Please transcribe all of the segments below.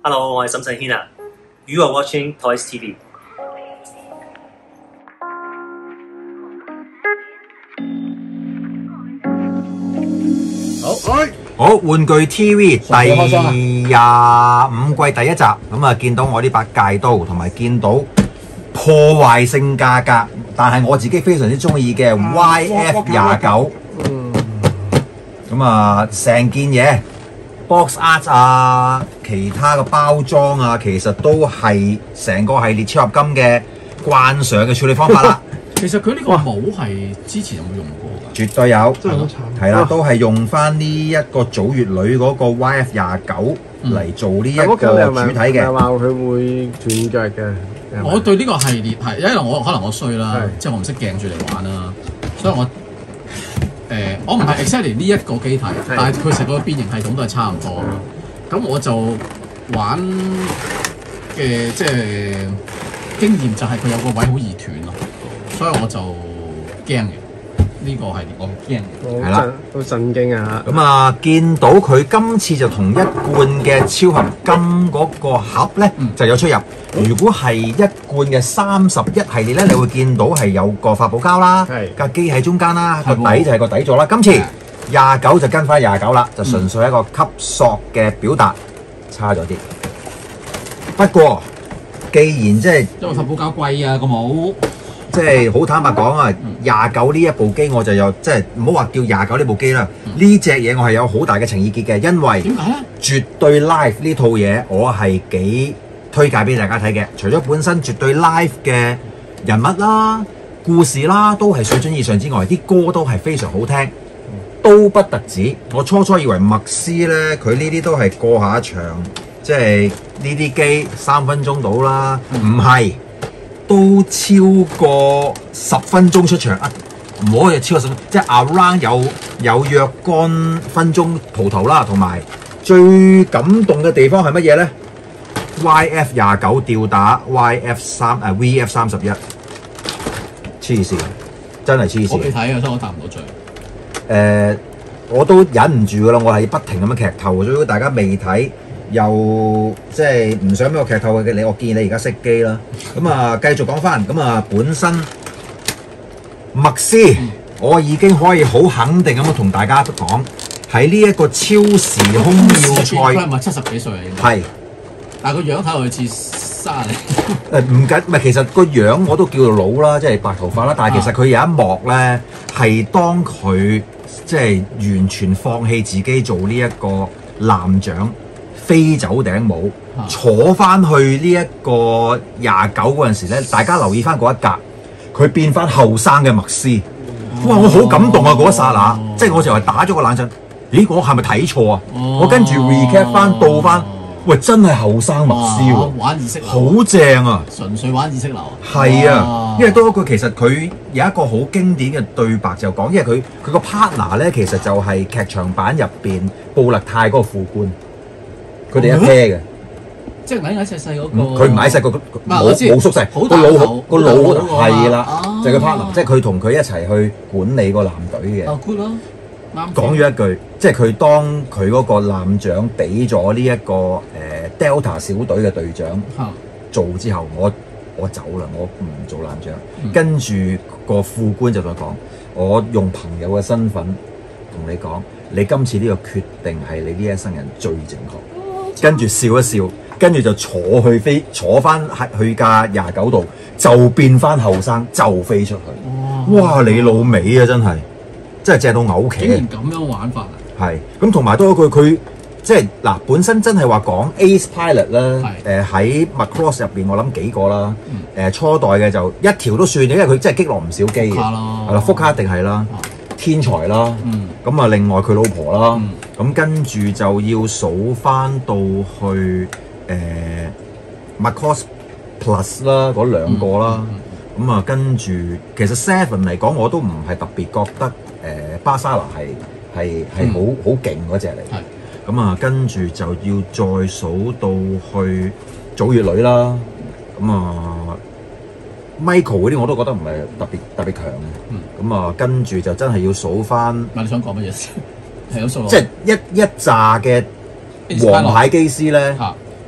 Hello，我係沈世軒啊。You are watching Toys TV。 好，玩具 TV 第25季第一集，咁啊見到我呢把戒刀，同埋見到破壞性價格，但係我自己非常之中意嘅 YF29。咁啊，成件嘢 box art 啊，其他嘅包裝啊，其實都係成個系列超合金嘅慣常嘅處理方法啦。 其實佢呢個帽係之前有冇用過㗎？ 絕對有， 真係好慘。 係啦，都係用翻呢一個祖乙女嗰個 YF29嚟做呢一個主體嘅。 話佢會斷腳嘅。 我對呢個系列係，因為我可能我衰啦，即係我唔識鏡住嚟玩啦，所以我唔係 exactly 呢一個機體，但係佢成個變形系統都係差唔多。咁我就玩嘅即係經驗就係佢有個位好易斷咯，所以我就驚嘅。呢個系列我驚， 係啦， 好震驚啊！ 咁啊，見到佢今次就同一貫嘅超合金嗰個盒咧就有出入。如果係一貫嘅31系列咧，你會見到係有個發泡膠啦，架機喺中間啦，個底就係個底座啦。今次29就跟翻29啦，就純粹一個吸塑嘅表達，差咗啲。不過，既然即係因為發泡膠貴啊個帽。 即係好坦白講啊，29呢一部機我就有即係唔好話叫29呢部機啦。呢隻嘢我係有好大嘅情意結嘅，因為點解咧？ 絕對 live 呢套嘢我係幾推介俾大家睇嘅。除咗本身絕對 live 嘅人物啦、故事啦，都係水準以上之外，啲歌都係非常好聽。都不特止，我初以為麥斯咧，佢呢啲都係過下場，即係呢啲機3分鐘到啦，唔係。都超過10分鐘出場啊！唔可以超過10分鐘，即係 around 有若干分鐘蒲頭啦，同埋最感動嘅地方係乜嘢咧 ？YF29吊打 VF31，黐線，真係黐線。 我未睇啊，所以我答唔到罪。 我都忍唔住噶啦，我係不停咁樣劇透，所以大家未睇。又即係唔想俾我劇透嘅你，我建議你而家熄機啦。咁啊，繼續講翻。咁啊，本身麥斯，我已經可以好肯定咁樣同大家講，喺呢一個超時空要塞， 佢係咪70幾歲啊？應該係，但係個樣睇落去似30零。 唔緊，唔係其實個樣我都叫做老啦，即係白頭髮啦。但係其實佢有一幕咧，係當佢即係完全放棄自己做呢一個艦長。飛走頂帽，坐翻去呢一個29嗰陣時咧，大家留意翻嗰一格，佢變翻後生嘅麥斯，哇！我好感動啊嗰一剎那，即係我就係打咗個冷震，咦？我係咪睇錯啊？我跟住 recap 翻倒翻，喂，真係後生麥斯喎， 玩意識流， 好正啊！ 純粹玩意識流啊！ 係啊，因為多一句其實佢有一個好經典嘅對白就講，因為佢個 partner 咧其實就係劇場版入邊布勒泰嗰個副官。佢哋一 pair 嘅， 即係矮細細嗰個。 佢唔係矮細個，冇縮細，個腦係啦，就係佢 partner，即係佢同佢一齊去管理個艦隊嘅。 哦 good 咯，啱。講咗一句，即係佢當佢嗰個艦長俾咗呢一個Delta 小隊嘅隊長做之後，我走啦，我唔做艦長。跟住個副官就同佢講：我用朋友嘅身份同你講，你今次呢個決定係你呢一生人最正確。跟住笑一笑，跟住就坐翻去架29度，就變翻後生，就飛出去。哇！你老味啊，真係正到嘔企。 竟然咁樣玩法啊！ 係咁，同埋多一句，佢即係嗱，本身真係話講 Ace Pilot 啦，喺 Macross 入邊，我諗幾個啦。初代嘅就一條都算嘅，因為佢真係擊落唔少機嘅。係啦，福卡一定係啦。天才啦，咁啊另外佢老婆啦，咁跟住就要數翻到去Macross Plus 啦嗰2個啦，咁啊跟住其實 Seven 嚟講我都唔係特別覺得巴沙拿係好勁嗰隻嚟，咁啊跟住就要再數到去祖乙女啦，咁啊。Michael 嗰啲我都覺得唔係特別強嘅，咁啊跟住就真係要數翻。 你想講乜嘢先？係有數。 即係一紮嘅王牌機師咧，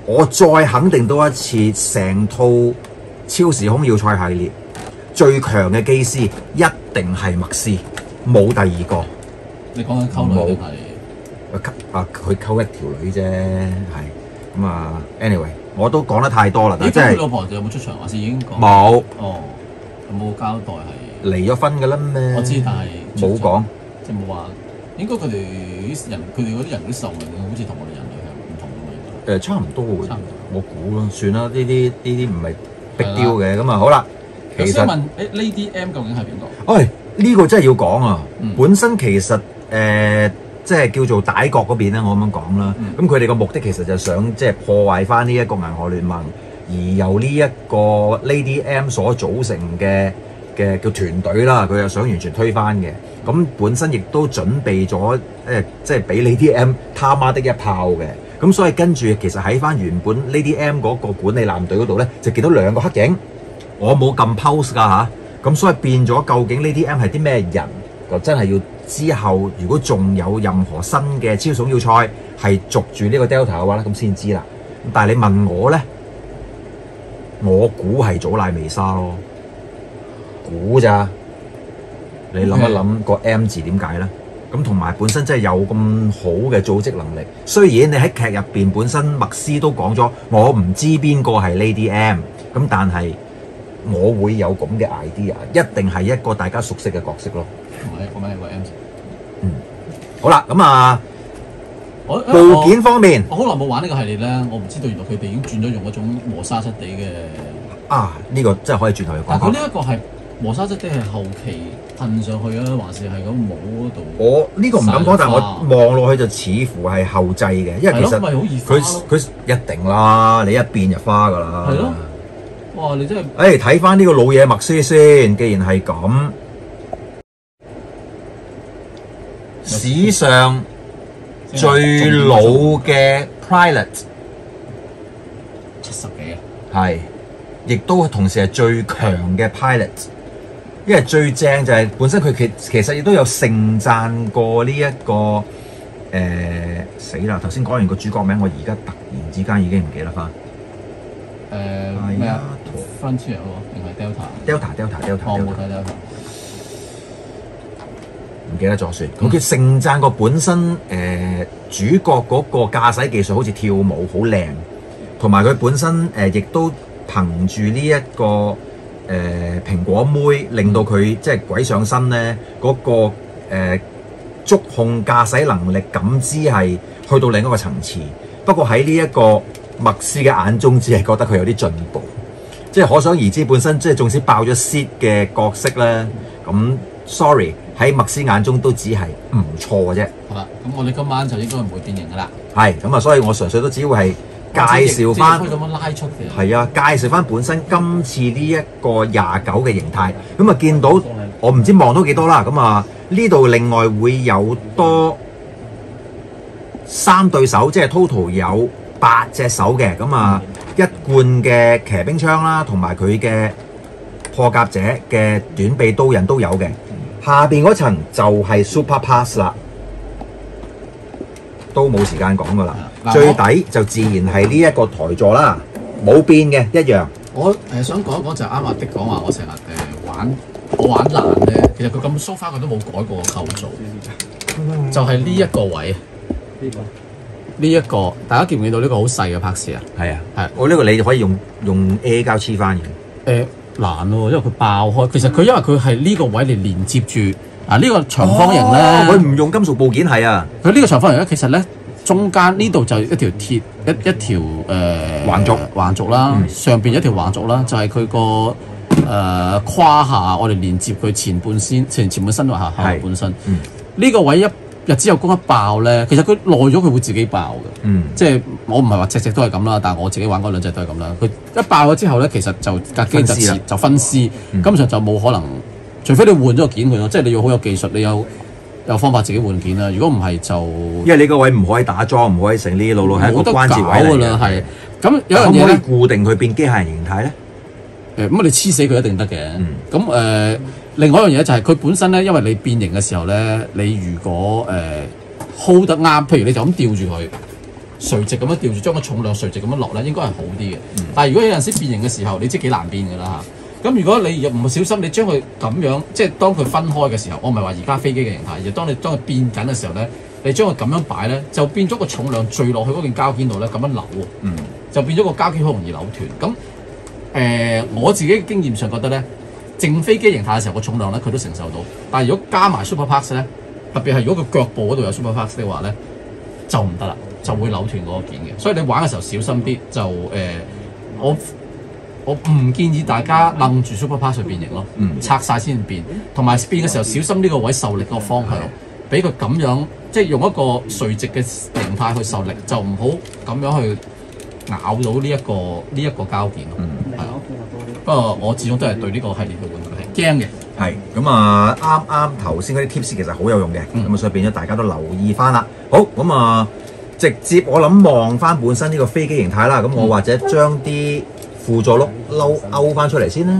我再肯定多一次，成套超時空要塞系列最強嘅機師一定係麥斯，冇第二個。 你講緊溝女定係？ 佢溝一條女啫，係咁啊。anyway， 我都講得太多啦，但係係佢老婆有冇出場還是已經講？ 冇。 哦，有冇交代係離咗婚㗎啦咩？ 我知，但係冇講， 即係冇話。應該佢哋人，佢哋嗰啲人啲壽命好似同我哋人類係唔同㗎嘛。 差唔多嘅， 差唔多我估啦，算啦，呢啲唔係逼雕嘅，咁啊好啦。其實問Lady M 究竟係邊個？ 喂，呢個真係要講啊！ 嗯本身其實即係叫做歹國嗰邊咧，我咁樣講啦。咁佢哋個目的其實就想即係破壞翻呢一個銀河聯盟，而由呢一個 Lady M 所組成嘅叫團隊啦，佢又想完全推翻嘅。咁本身亦都準備咗即係俾 Lady M 他媽的一炮嘅。咁所以跟住其實喺翻原本 Lady M 嗰個管理艦隊嗰度咧，就見到兩個黑影。我冇撳 pause 㗎嚇，咁所以變咗究竟 Lady M 係啲咩人？就真係要之後，如果仲有任何新嘅超總要塞係續住呢個 Delta 嘅話咧，咁先知啦。但係你問我咧，我估係祖賴微沙咯，估咋？你諗一諗個 M 字點解咧？咁同埋本身真係有咁好嘅組織能力。雖然你喺劇入邊本身麥斯都講咗，我唔知邊個係 Lady M， 咁但係我會有咁嘅 idea， 一定係一個大家熟悉嘅角色咯。 個名係個 M 字。 好啦，咁啊，部件方面， 我好耐冇玩呢個系列咧，我唔知道原來佢哋已經轉咗用嗰種磨砂質地嘅。 呢個真係可以轉頭去講。 但佢呢一個係磨砂質地係後期噴上去啊，還是係咁帽嗰度？ 我呢個唔敢講，但係我望落去就似乎係後製嘅，因為其實佢一定啦，你一變就花㗎啦。 係咯。哇！你真係睇翻呢個老嘢麥斯先，既然係咁。史上最老嘅 pilot 70幾啊， 係，亦都同時係最強嘅 pilot，因為最正就係本身佢其實亦都有盛讚過呢一個死啦！頭先講完個主角名，我而家突然之間已經唔記得翻。 咩啊 ？Frontier 定係 Delta？ 我冇睇 Delta。 唔記得咗算。咁佢盛讚個本身主角嗰個駕駛技術好似跳舞好靚，同埋佢本身亦都憑住呢一個蘋果妹，令到佢即係鬼上身咧嗰個觸控駕駛能力感知係去到另一個層次。不過喺呢一個麥斯嘅眼中，只係覺得佢有啲進步，即係可想而知本身即係縱使爆咗 seed 嘅角色咧，咁 sorry。喺麥斯眼中都只係唔錯嘅啫。 好啦，咁我哋今晚就應該唔會變形噶啦。 係咁啊，所以我純粹都只會係介紹翻。 可以咁樣拉出嘅。 係啊，介紹翻本身今次呢一個29嘅形態。咁啊，見到我唔知望到幾多啦。咁啊，呢度另外會有多3對手，即係 total 有8隻手嘅。咁啊，一貫嘅騎兵槍啦，同埋佢嘅破甲者嘅短臂刀刃都有嘅。下邊嗰層就係 Super Pass 啦，都冇時間講噶啦。最底就自然係呢一個台座啦，冇變嘅一樣。 我想講一講就啱阿的講話，我成日我玩爛咧，其實佢咁 so far 佢都冇改過個構造，就係呢一個位，呢一個大家見唔見到呢個好細嘅拍攝啊？ 係啊，係。我呢個你可以用 A 膠黐翻嘅。 難喎，因為佢爆開。其實佢因為佢係呢個位嚟連接住呢個長方形咧， 佢唔用金屬部件係啊。 佢呢個長方形咧，其實咧中間呢度就一條鐵一條橫軸啦，上邊一條橫軸啦，就係佢個胯下，我哋連接佢前半身同下半身。呢個位日之後攻一爆咧，其實佢耐咗佢會自己爆嘅。即係我唔係話隻都係咁啦，但係我自己玩嗰兩隻都係咁啦。佢一爆咗之後咧，其實就架機就分屍，根本上就冇可能，除非你換咗個件佢咯，即係你要好有技術，你有方法自己換件啦。如果唔係就因為你個位唔可以打樁，唔可以成呢路係一個關節位嚟嘅。 係咁有樣嘢可唔可以固定佢變機械人形態咧？ 咁你黐死佢一定得嘅。咁另外一樣嘢就係佢本身咧，因為你變形嘅時候咧，你如果hold 得啱，譬如你就咁吊住佢， 垂直咁樣吊住，將個重量垂直咁樣落咧，應該係好啲嘅。但係如果有陣時變形嘅時候，你知幾難變㗎啦嚇。咁如果你又唔小心，你將佢咁樣，即係當佢分開嘅時候，我唔係話而家飛機嘅形態，而當佢變緊嘅時候咧，你將佢咁樣擺咧，就變咗個重量墜落去嗰件膠件度咧，咁樣扭喎，就變咗個膠件好容易扭斷。咁我自己嘅經驗上覺得咧，正飛機形態嘅時候個重量咧佢都承受到，但係如果加埋 Super Parts 咧，特別係如果個腳部嗰度有 Super Parts 嘅話咧，就唔得啦，就會扭斷嗰個件嘅。所以你玩嘅時候小心啲，就我唔建議大家楞住 Super Parts 去變形咯，拆晒先變，同埋變嘅時候小心呢個位受力個方向，俾佢咁樣即係用一個垂直嘅形態去受力，就唔好咁樣去咬到呢一個膠件咯。不過我始終都係對呢個系列嘅玩具係驚嘅。 係咁啊，啱頭先嗰啲 tips 其實好有用嘅，咁所以變咗大家都留意翻啦。好咁啊，直接我諗望翻本身呢個飛機形態啦，咁我或者將啲輔助轆勾翻出嚟先啦。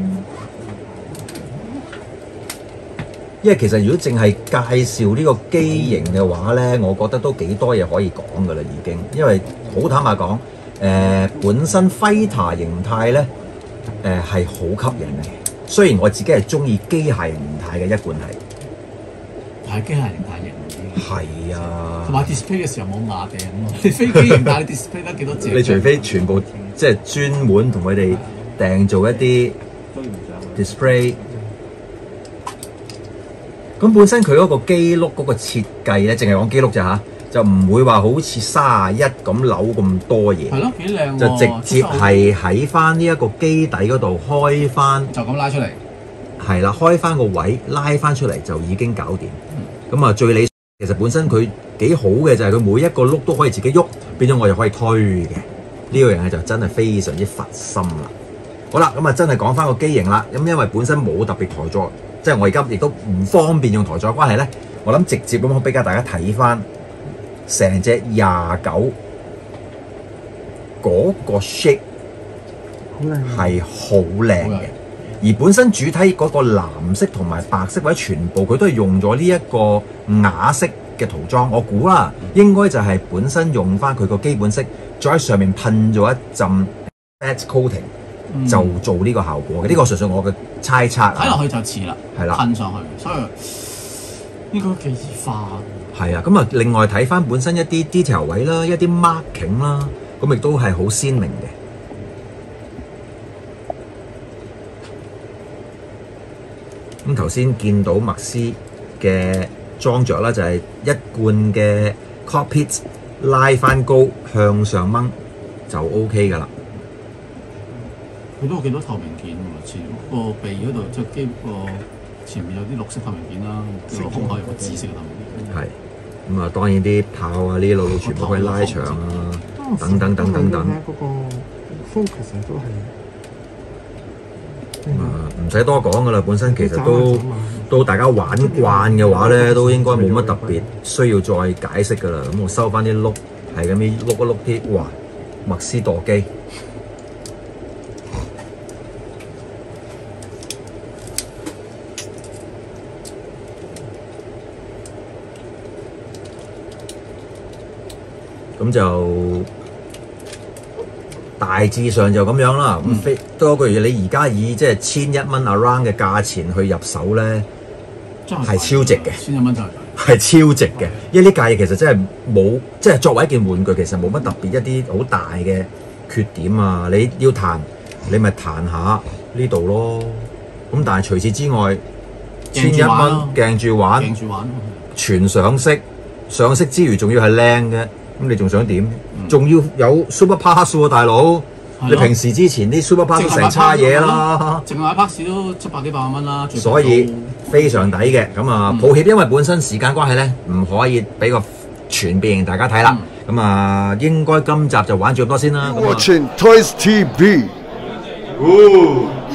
因為其實如果淨係介紹呢個機型嘅話咧，我覺得都幾多嘢可以講噶啦已經。因為好坦白講，本身 Fighter 形態咧，係好吸引嘅。雖然我自己係中意機械形態嘅一貫係， 但係機械形態型係啊， 同埋 display 嘅時候冇瓦頂喎。你飛機形態你 display 得幾多隻？ 你除非全部即係專門同佢哋訂做一啲 display。咁本身佢嗰個機轆嗰個設計咧，淨係講機轆咋嚇，就唔會話好似31咁扭咁多嘢。 係咯，幾靚喎！ 就直接係喺翻呢一個機底嗰度開翻， 就咁拉出嚟。 係啦，開翻個位拉翻出嚟就已經搞掂。咁最理想其實本身佢幾好嘅就係佢每一個轆都可以自己喐，變咗我又可以推嘅。呢個樣嘢就真係非常之佛心啦。好啦，咁真係講翻個機型啦。咁因為本身冇特別台座。即係我而家亦都唔方便用台座關係咧，我諗直接咁俾大家睇翻成隻29嗰個 shape 係好靚嘅，而本身主體嗰個藍色同埋白色或者全部佢都係用咗呢一個啞色嘅塗裝，我估啦應該就係本身用翻佢個基本色，再喺上面噴咗一浸 matte coating。就做呢個效果嘅，呢個純粹我嘅猜測。 睇落去就似啦，係啦，噴上去，所以應該幾易化。 係啊，咁另外睇翻本身一啲 detail 位啦，一啲 marking 啦，咁亦都係好鮮明嘅。咁頭先見到麥斯嘅裝着啦，就係一貫嘅 cockpit 拉翻高向上掹就 OK 㗎啦。 佢都有幾多透明件喎，前個鼻嗰度即係機個前面有啲綠色透明件啦，個胸口有個紫色嘅透明件。係，咁當然啲炮啊呢啲路全部可以拉長啊，等等。嗰個 focus 都係。唔使多講噶啦，本身其實都大家玩慣嘅話咧，都應該冇乜特別需要再解釋噶啦。咁我收翻啲轆，係咁樣碌一碌啲，哇！麥斯墮機。咁就大致上就咁樣啦。咁多句嘢，你而家以即係1100 around 嘅價錢去入手咧，係超值嘅。1100就係超值嘅，因為呢架嘢其實真係冇，即係作為一件玩具，其實冇乜特別一啲好大嘅缺點啊。你要彈，你咪彈下呢度咯。咁但係除此之外，1100蚊鏡住玩，全上色，上色之餘仲要係靚嘅。咁你仲想點？仲要有 Super Parts 喎，大佬！你平時之前啲 Super Parts 成叉嘢啦，淨係買 Parts 都700幾800蚊啦。所以非常抵嘅。咁抱歉，因為本身時間關係咧，唔可以俾個全變形大家睇啦。咁應該今集就玩住咁多先啦。 Watching Toys TV。